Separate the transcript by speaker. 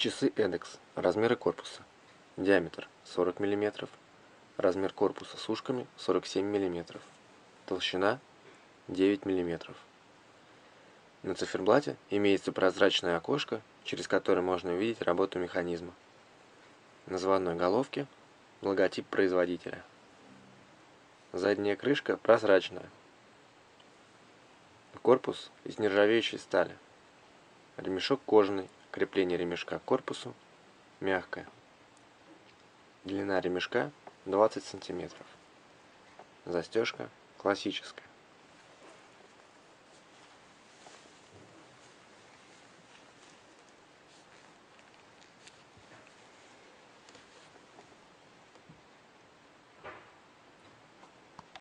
Speaker 1: Часы Эдекс. Размеры корпуса. Диаметр 40 мм. Размер корпуса с ушками 47 мм. Толщина 9 мм. На циферблате имеется прозрачное окошко, через которое можно увидеть работу механизма. На заводной головке логотип производителя. Задняя крышка прозрачная. Корпус из нержавеющей стали. Ремешок кожаный. Крепление ремешка к корпусу мягкое. Длина ремешка 20 см. Застежка классическая.